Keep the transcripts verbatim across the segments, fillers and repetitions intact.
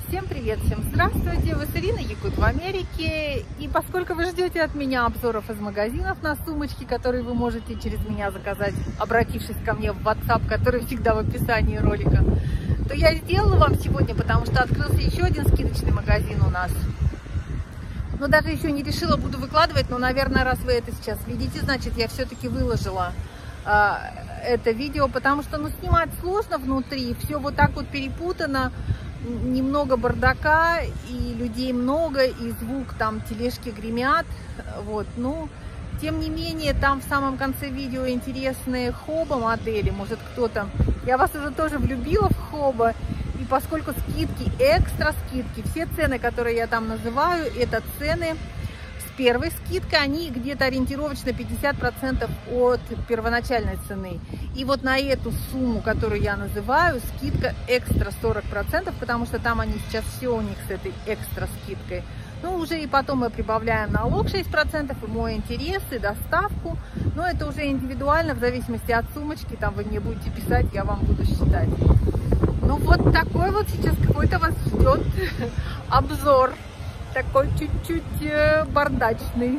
Всем привет, всем здравствуйте, вы с Ириной Якут в Америке. И поскольку вы ждете от меня обзоров из магазинов на сумочки, которые вы можете через меня заказать, обратившись ко мне в WhatsApp, который всегда в описании ролика, то я сделала вам сегодня, потому что открылся еще один скидочный магазин у нас. Но даже еще не решила, буду выкладывать, но, наверное, раз вы это сейчас видите, значит, я все-таки выложила э, это видео, потому что, ну, снимать сложно внутри, все вот так вот перепутано. Немного бардака, и людей много, и звук, там тележки гремят, вот, ну, тем не менее, там в самом конце видео интересные хоба модели, может кто-то, я вас уже тоже влюбила в хоба, и поскольку скидки, экстра скидки, все цены, которые я там называю, это цены с первой скидкой, они где-то ориентировочно пятьдесят процентов от первоначальной цены. И вот на эту сумму, которую я называю, скидка экстра сорок процентов, потому что там они сейчас все у них с этой экстра скидкой. Ну, уже и потом мы прибавляем налог шесть процентов, и мой интерес, и доставку. Но это уже индивидуально, в зависимости от сумочки. Там вы мне будете писать, я вам буду считать. Ну, вот такой вот сейчас какой-то вас ждет обзор. Такой чуть-чуть бардачный.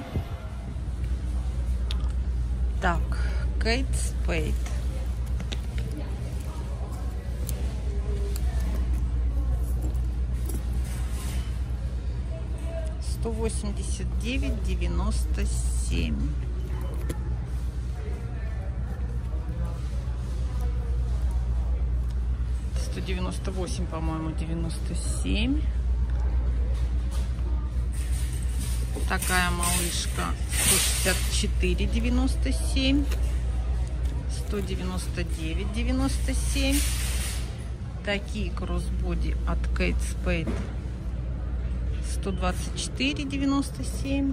Так, Кейт Спейд. сто восемьдесят девять девяносто семь. сто девяносто восемь, по-моему, девяносто семь. Такая малышка сто шестьдесят четыре девяносто семь, сто девяносто девять девяносто семь. Такие кроссбоди от Кейт Спейд сто двадцать четыре девяносто семь,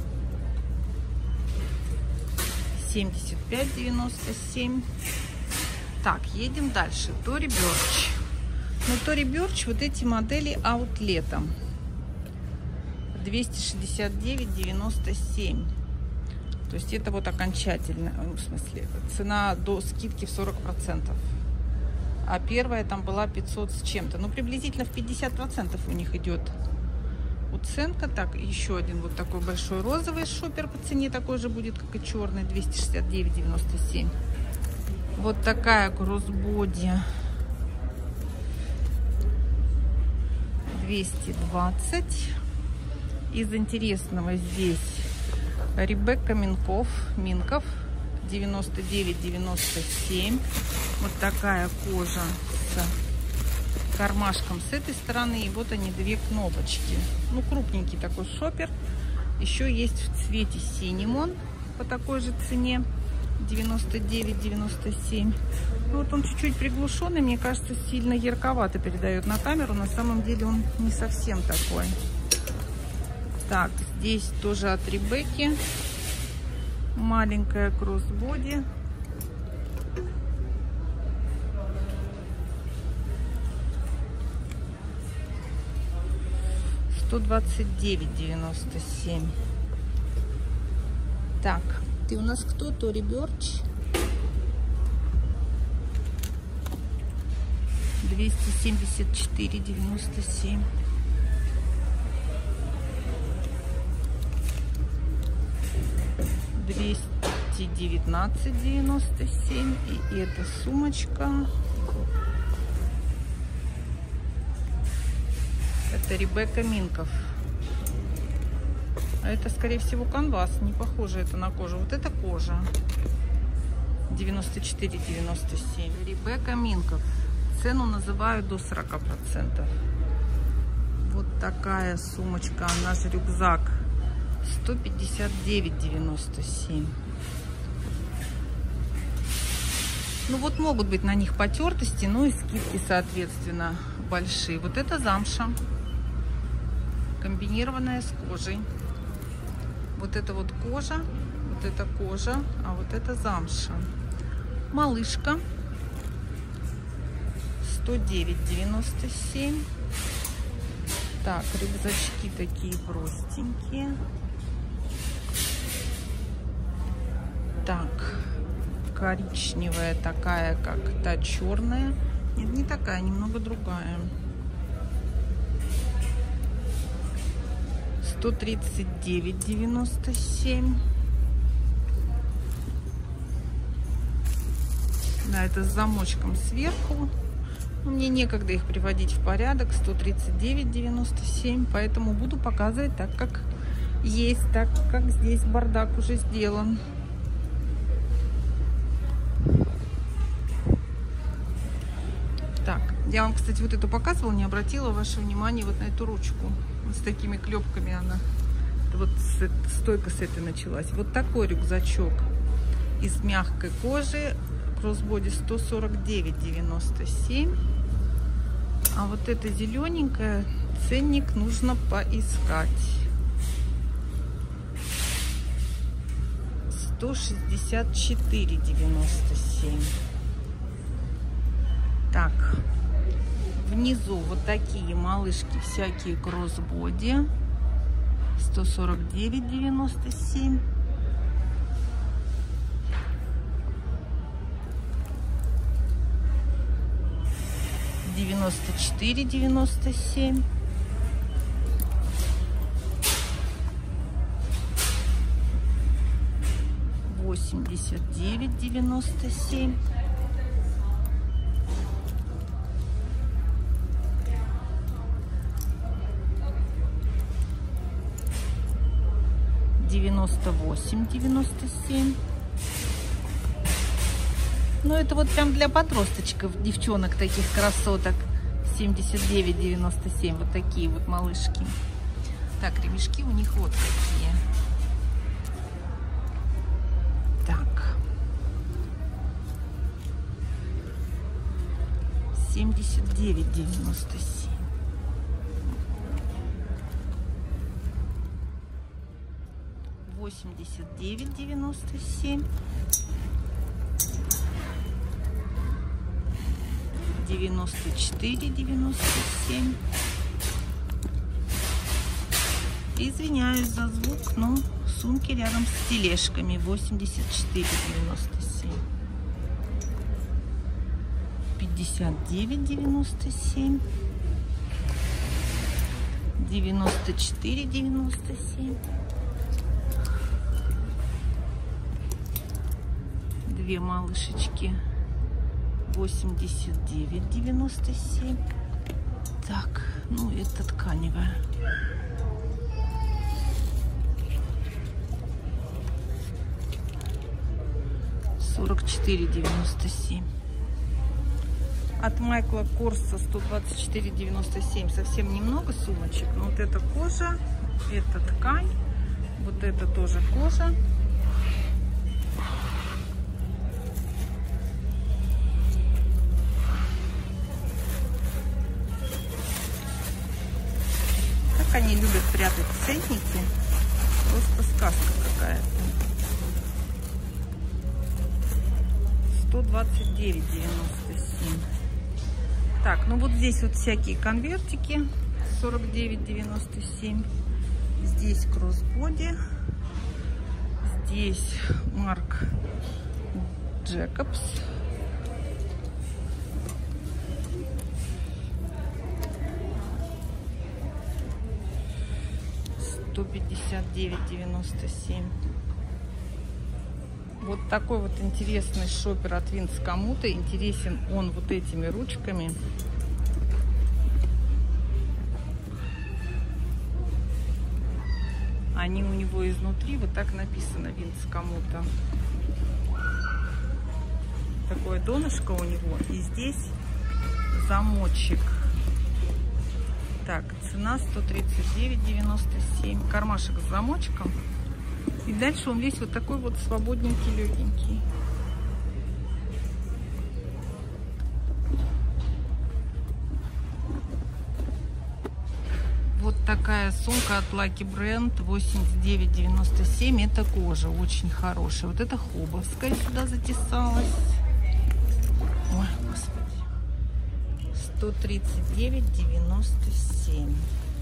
семьдесят пять девяносто семь. Так, едем дальше. Тори Бёрч. Но Тори Бёрч вот эти модели аутлетом. двести шестьдесят девять девяносто семь. То есть это вот окончательно, в смысле, цена до скидки в сорок процентов. А первая там была пятьсот с чем-то. Ну, приблизительно в пятьдесят процентов у них идет уценка. Так, еще один вот такой большой розовый шопер по цене такой же будет, как и черный, двести шестьдесят девять девяносто семь. Вот такая кроссбоди двести двадцать. Из интересного здесь Ребекка Минков, Минков девяносто девять девяносто семь. Вот такая кожа с кармашком с этой стороны. И вот они, две кнопочки. Ну, крупненький такой шопер. Еще есть в цвете синемон по такой же цене. девяносто девять девяносто семь. Ну, вот он чуть-чуть приглушенный. Мне кажется, сильно ярковато передает на камеру. На самом деле он не совсем такой. Так, здесь тоже от Ребекки маленькая кроссбоди. сто двадцать девять девяносто семь. Так, ты у нас кто? Тори Бёрч. двести семьдесят четыре девяносто семь. двести девятнадцать девяносто семь. И эта сумочка, это Ребекка Минков. А это, скорее всего, канвас. Не похоже это на кожу. Вот это кожа. девяносто четыре девяносто семь. Ребекка Минков. Цену называю до сорока процентов. Вот такая сумочка. Она же рюкзак. сто пятьдесят девять девяносто семь. Ну вот могут быть на них потертости, ну и скидки, соответственно, большие. Вот это замша, комбинированная с кожей. Вот это вот кожа, вот это кожа, а вот это замша. Малышка сто девять девяносто семь. Так, рюкзачки такие простенькие. Так, коричневая такая, как та черная. Нет, не такая, немного другая. сто тридцать девять девяносто семь. Да, это с замочком сверху. Но мне некогда их приводить в порядок. сто тридцать девять девяносто семь. Поэтому буду показывать так, как есть, так как здесь бардак уже сделан. Так, я вам, кстати, вот эту показывала, не обратила ваше внимание вот на эту ручку. Вот с такими клепками она. Это вот с, стойка с этой началась. Вот такой рюкзачок из мягкой кожи. Кроссбоди сто сорок девять девяносто семь. А вот эта зелененькая, ценник нужно поискать. сто шестьдесят четыре девяносто семь. Так, внизу вот такие малышки, всякие кроссбоди. сто сорок девять девяносто семь. девяносто четыре девяносто семь. восемьдесят девять девяносто семь. девяносто восемь девяносто семь. Ну, это вот прям для подросточков, девчонок, таких красоток. семьдесят девять девяносто семь. Вот такие вот малышки. Так, ремешки у них вот такие. Так. семьдесят девять девяносто семь. восемьдесят девять девяносто семь. девяносто четыре девяносто семь. Извиняюсь за звук, но сумки рядом с тележками. восемьдесят четыре девяносто семь. пятьдесят девять девяносто семь. девяносто четыре девяносто семь. Две малышечки. восемьдесят девять девяносто семь. Так, ну это тканевая. сорок четыре девяносто семь. От Майкла Корса сто двадцать четыре девяносто семь. Совсем немного сумочек. Но вот это кожа, это ткань, вот это тоже кожа. Они любят прятать ценники. Просто сказка какая-то. сто двадцать девять девяносто семь. Так, ну вот здесь вот всякие конвертики. сорок девять девяносто семь. Здесь кроссбоди. Здесь Марк Джекобс. сто пятьдесят девять девяносто семь. Вот такой вот интересный шопер от Винс Коммута. Интересен он вот этими ручками. Они у него изнутри вот так написано Винс Коммута. Такое донышко у него. И здесь замочек. Так, цена сто тридцать девять девяносто семь. Кармашек с замочком. И дальше он весь вот такой вот свободненький, легенький. Вот такая сумка от Lucky Brand восемьдесят девять девяносто семь. Это кожа очень хорошая. Вот это хобовская сюда затесалась. Ой, господи. сто тридцать девять девяносто семь.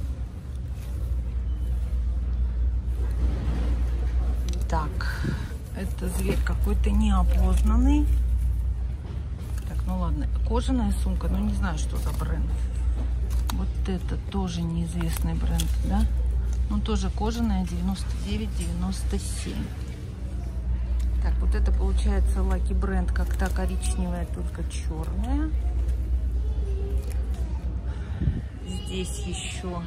Так, это зверь какой-то неопознанный. Так, ну ладно, кожаная сумка, но не знаю, что за бренд. Вот это тоже неизвестный бренд, да? Ну, тоже кожаная, девяносто девять девяносто семь. Так, вот это получается Lucky Brand, как та коричневая, только черная. Здесь еще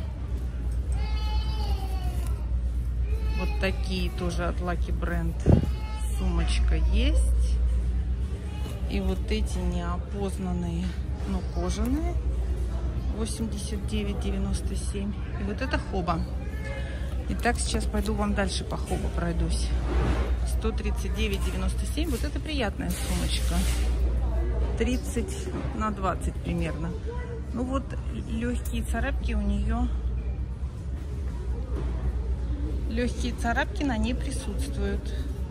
вот такие тоже от Lucky Brand. Сумочка есть. И вот эти неопознанные, ну, кожаные, восемьдесят девять девяносто семь. И вот это Хоба. Итак, сейчас пойду вам дальше по Хоба пройдусь. сто тридцать девять девяносто семь. Вот это приятная сумочка. тридцать на двадцать примерно. Ну вот легкие царапки у нее. Легкие царапки на ней присутствуют.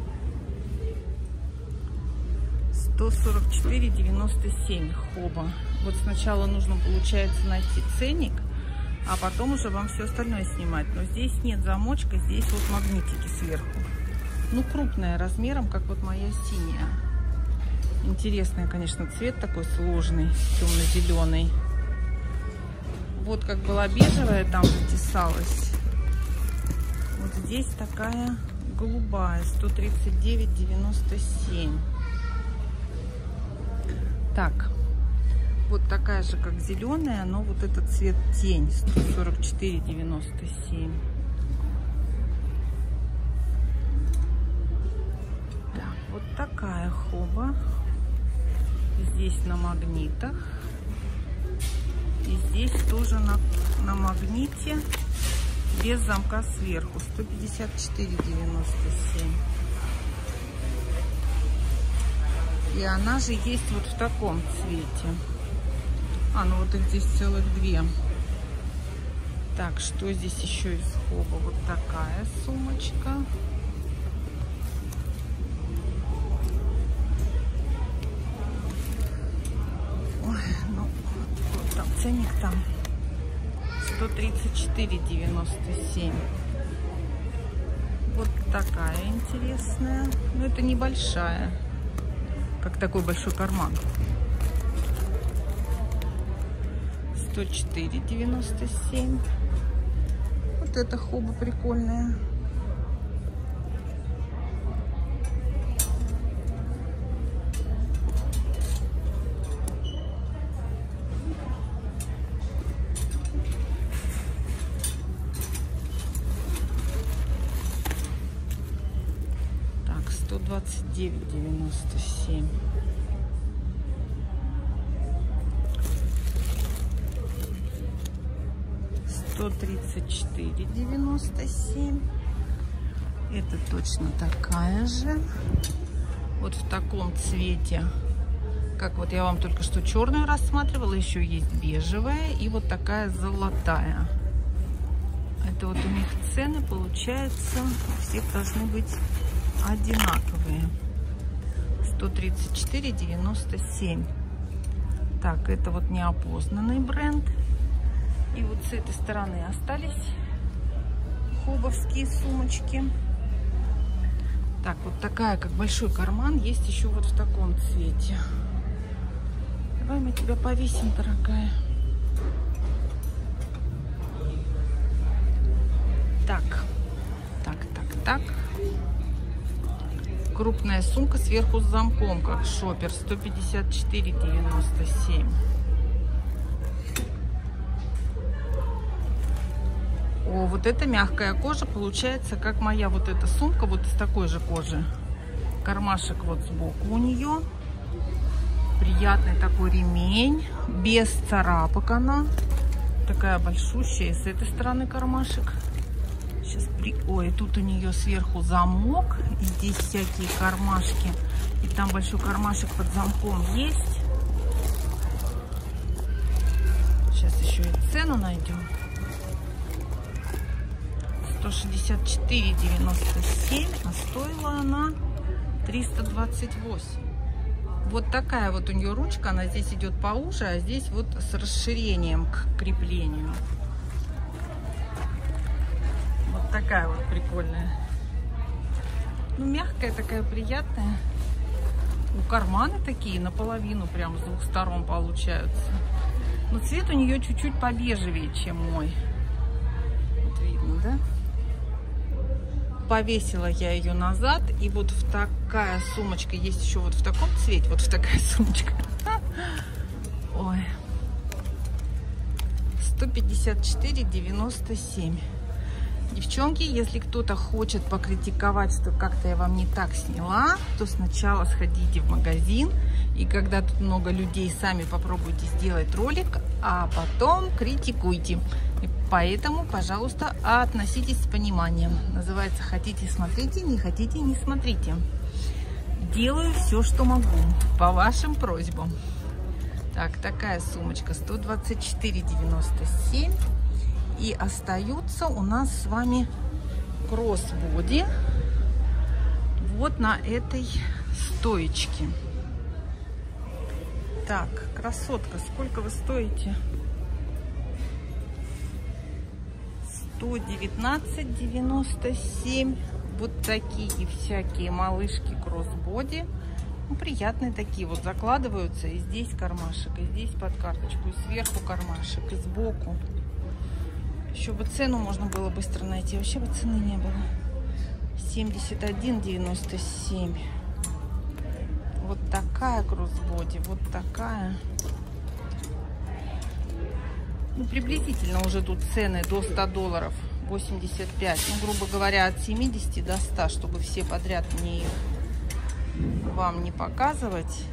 сто сорок четыре девяносто семь Хоба. Вот сначала нужно, получается, найти ценник, а потом уже вам все остальное снимать. Но здесь нет замочка, здесь вот магнитики сверху. Ну, крупная размером, как вот моя синяя. Интересный, конечно, цвет такой сложный, темно-зеленый. Вот как была бежевая, там затесалась. Вот здесь такая голубая, сто тридцать девять девяносто семь. Так, вот такая же, как зеленая, но вот этот цвет тень, сто сорок четыре девяносто семь. Да, вот такая Хоба. Здесь на магнитах. И здесь тоже на, на магните, без замка сверху, сто пятьдесят четыре девяносто семь. И она же есть вот в таком цвете. А, ну вот их здесь целых две. Так, что здесь еще из Хоба? Вот такая сумочка. Ой, ну, вот там ценник там. сто тридцать четыре девяносто семь. Вот такая интересная. Но это небольшая. Как такой большой карман. сто четыре девяносто семь. Вот эта Хоба прикольная. Так, сто двадцать девять девяносто семь. сто тридцать четыре девяносто семь. Это точно такая же. Вот в таком цвете, как вот я вам только что черную рассматривала. Еще есть бежевая и вот такая золотая. Это вот у них цены, получается, у всех должны быть одинаковые. сто тридцать четыре девяносто семь. Так, это вот неопознанный бренд. И вот с этой стороны остались хобовские сумочки. Так, вот такая, как большой карман, есть еще вот в таком цвете. Давай мы тебя повесим, дорогая. Так, так, так, так. Крупная сумка сверху с замком, как шопер, сто пятьдесят четыре девяносто семь. О, вот эта мягкая кожа, получается, как моя вот эта сумка, вот из такой же кожи. Кармашек вот сбоку у нее. Приятный такой ремень, без царапок она. Такая большущая, и с этой стороны кармашек. Сейчас при... Ой, тут у нее сверху замок, и здесь всякие кармашки. И там большой кармашек под замком есть. Сейчас еще и цену найдем. сто шестьдесят четыре девяносто семь, а стоила она триста двадцать восемь. Вот такая вот у нее ручка, она здесь идет поуже, а здесь вот с расширением к креплению. Вот такая вот прикольная. Ну, мягкая такая, приятная. У карманы такие наполовину, прям с двух сторон получаются. Но цвет у нее чуть-чуть побежевее, чем мой. Вот видно, да? повесила я ее назад. И вот в такая сумочка есть еще вот в таком цвете. Вот в такая сумочка. Ой. сто пятьдесят четыре девяносто семь. Девчонки, если кто-то хочет покритиковать, что как-то я вам не так сняла, то сначала сходите в магазин, и когда тут много людей, сами попробуйте сделать ролик, а потом критикуйте. И поэтому, пожалуйста, относитесь с пониманием. Называется, хотите — смотрите, не хотите — не смотрите. Делаю все, что могу, по вашим просьбам. Так, такая сумочка сто двадцать четыре девяносто семь. И остаются у нас с вами кроссбоди вот на этой стоечке. Так, красотка, сколько вы стоите? сто девятнадцать девяносто семь. Вот такие всякие малышки кроссбоди. Ну, приятные такие вот, закладываются. И здесь кармашек, и здесь под карточку, и сверху кармашек, и сбоку. Еще бы цену можно было быстро найти. Вообще бы цены не было. семьдесят один девяносто семь. Вот такая кроссбоди. Вот такая. Ну, приблизительно уже тут цены до ста долларов. восемьдесят пять. Ну, грубо говоря, от семидесяти до ста, чтобы все подряд мне их вам не показывать.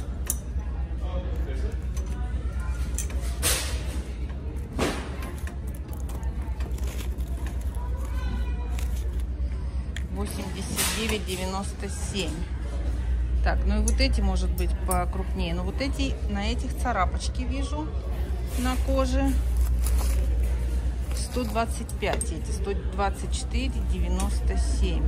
восемьдесят девять девяносто семь. Так, ну и вот эти, может быть, покрупнее. Но вот эти, на этих царапочки вижу на коже. сто двадцать пять эти, сто двадцать четыре девяносто семь.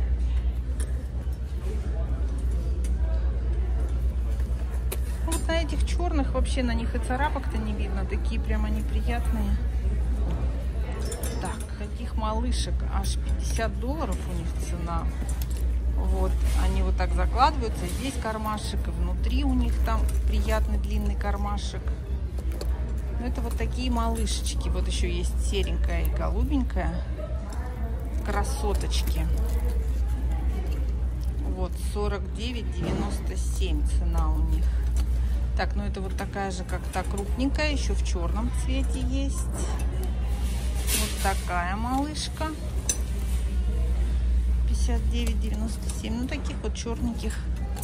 Вот на этих черных вообще, на них и царапок-то не видно. Такие прямо неприятные. Так, таких малышек аж пятьдесят долларов у них цена. Вот, они вот так закладываются. Здесь кармашек, и внутри у них там приятный длинный кармашек. Ну, это вот такие малышечки. Вот еще есть серенькая и голубенькая. Красоточки. Вот, сорок девять девяносто семь цена у них. Так, ну это вот такая же, как та крупненькая. Еще в черном цвете есть. Вот такая малышка. пятьдесят девять девяносто семь. Ну, таких вот черненьких.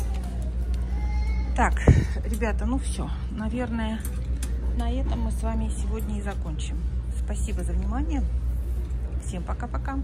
Так, ребята, ну все. Наверное, на этом мы с вами сегодня и закончим. Спасибо за внимание. Всем пока-пока.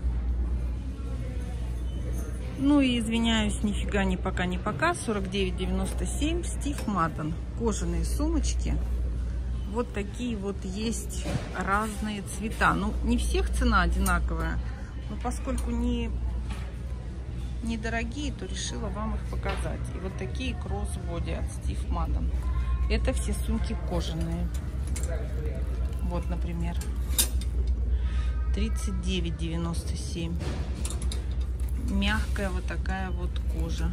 Ну и извиняюсь, нифига не пока, не пока. сорок девять девяносто семь. Стив Мадden. Кожаные сумочки. Вот такие вот есть разные цвета. Ну, не всех цена одинаковая. Но поскольку не недорогие, то решила вам их показать. И вот такие кроссбоди от Стив Мадden. Это все сумки кожаные. Вот, например, тридцать девять девяносто семь. Мягкая вот такая вот кожа.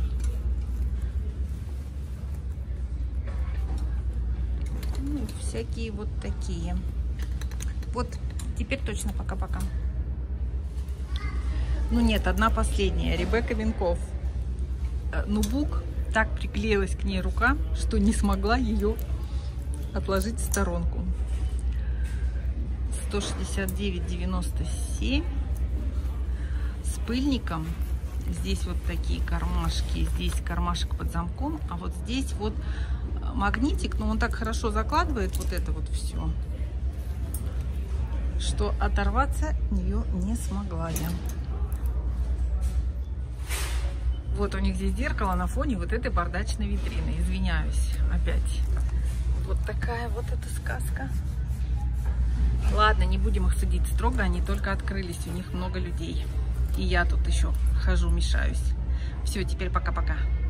Ну, всякие вот такие. Вот, теперь точно пока-пока. Ну нет, одна последняя. Ребекка Минкофф. Нубук. Так приклеилась к ней рука, что не смогла ее отложить в сторонку. сто шестьдесят девять девяносто семь. С пыльником. Здесь вот такие кармашки. Здесь кармашек под замком. А вот здесь вот магнитик. Но он так хорошо закладывает вот это вот все, что оторваться от нее не смогла я. Вот у них здесь зеркало на фоне вот этой бардачной витрины. Извиняюсь опять. Вот такая вот эта сказка. Ладно, не будем их судить строго. Они только открылись, у них много людей. И я тут еще хожу, мешаюсь. Все, теперь пока-пока.